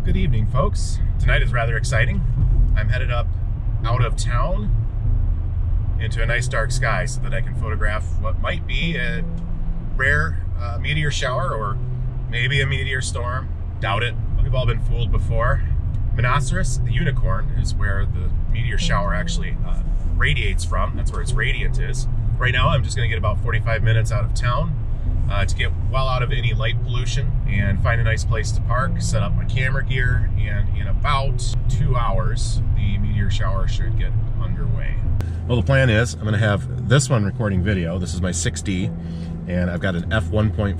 Good evening, folks. Tonight is rather exciting. I'm headed up out of town into a nice dark sky so that I can photograph what might be a rare meteor shower or maybe a meteor storm. Doubt it. We've all been fooled before. Monocerotids, the unicorn, is where the meteor shower actually radiates from. That's where its radiant is. Right now, I'm just going to get about 45 minutes out of town to get well out of any light pollution and find a nice place to park, set up my camera gear, and in about 2 hours, the meteor shower should get underway. Well, the plan is I'm going to have this one recording video. This is my 6D, and I've got an f1.4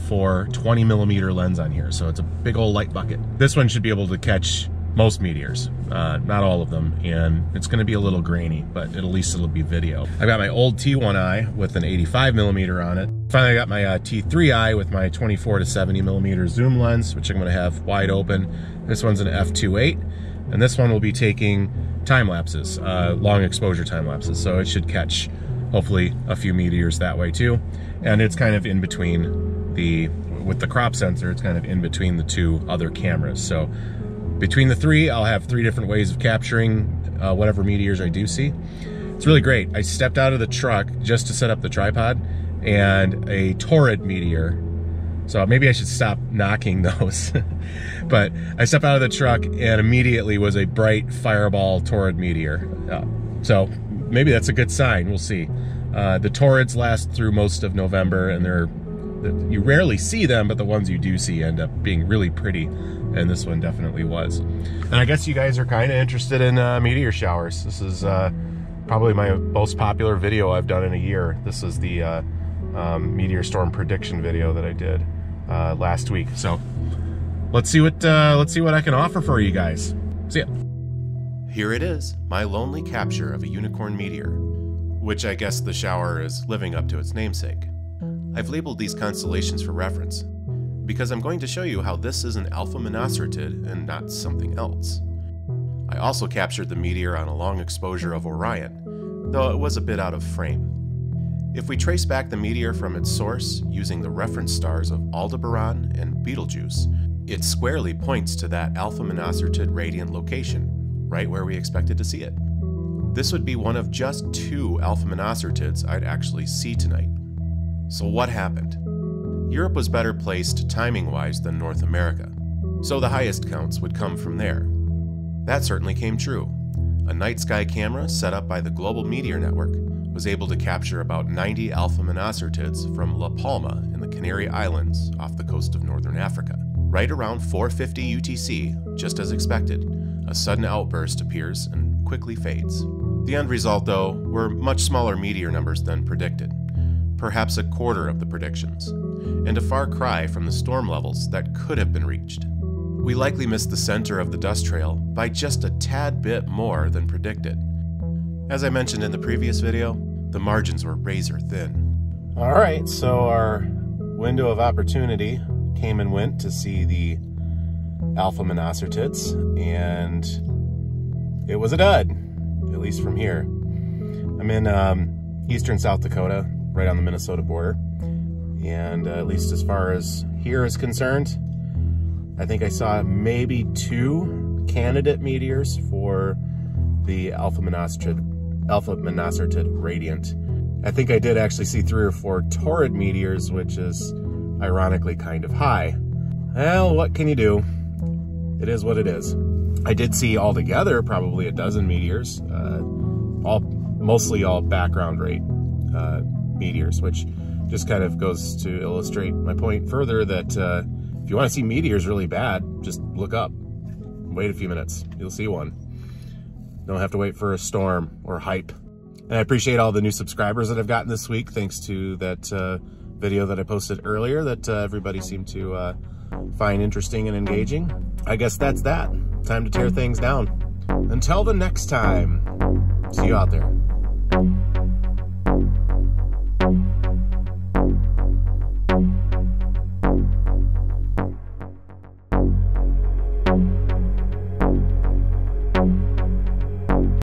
20mm lens on here, so it's a big old light bucket. This one should be able to catch most meteors, not all of them, and it's going to be a little grainy, but at least it'll be video. I've got my old T1i with an 85mm on it. Finally, I got my T3i with my 24 to 70mm zoom lens, which I'm going to have wide open. This one's an f2.8, and this one will be taking time lapses, long exposure time lapses, so it should catch hopefully a few meteors that way too. And it's kind of in between with the crop sensor, it's kind of in between the two other cameras. So between the three, I'll have 3 different ways of capturing whatever meteors I do see. It's really great. I stepped out of the truck just to set up the tripod, and a Taurid meteor, so maybe I should stop knocking those, but I stepped out of the truck and immediately was a bright fireball Taurid meteor. So maybe that's a good sign, we'll see. The Taurids last through most of November, and you rarely see them, but the ones you do see end up being really pretty, and this one definitely was. And I guess you guys are kind of interested in meteor showers. This is probably my most popular video I've done in a year. This is the Meteor Storm prediction video that I did last week. So let's see what I can offer for you guys. See ya. Here it is, my lonely capture of a unicorn meteor, which I guess the shower is living up to its namesake. I've labeled these constellations for reference, because I'm going to show you how this is an Alpha Monoceroid and not something else. I also captured the meteor on a long exposure of Orion, though it was a bit out of frame. If we trace back the meteor from its source using the reference stars of Aldebaran and Betelgeuse, it squarely points to that Alpha Monocerotid radiant location, right where we expected to see it. This would be one of just 2 Alpha Monocerotids I'd actually see tonight. So what happened? Europe was better placed timing-wise than North America, so the highest counts would come from there. That certainly came true. A night sky camera set up by the Global Meteor Network was able to capture about 90 Alpha Monocerotids from La Palma in the Canary Islands off the coast of northern Africa. Right around 4:50 UTC, just as expected, a sudden outburst appears and quickly fades. The end result, though, were much smaller meteor numbers than predicted, perhaps a quarter of the predictions, and a far cry from the storm levels that could have been reached. We likely missed the center of the dust trail by just a tad bit more than predicted. As I mentioned in the previous video, the margins were razor thin. All right, so our window of opportunity came and went to see the Alpha Monocerotids, and it was a dud, at least from here. I'm in eastern South Dakota, right on the Minnesota border, and at least as far as here is concerned, I think I saw maybe 2 candidate meteors for the Alpha Monoceroid radiant. I think I did actually see 3 or 4 Taurid meteors, which is ironically kind of high. Well, what can you do? It is what it is. I did see altogether probably a dozen meteors, mostly all background rate meteors, which just kind of goes to illustrate my point further that if you want to see meteors really bad, just look up, wait a few minutes, you'll see one. Don't have to wait for a storm or hype. And I appreciate all the new subscribers that I've gotten this week, thanks to that video that I posted earlier that everybody seemed to find interesting and engaging. I guess that's that. Time to tear things down. Until the next time, see you out there.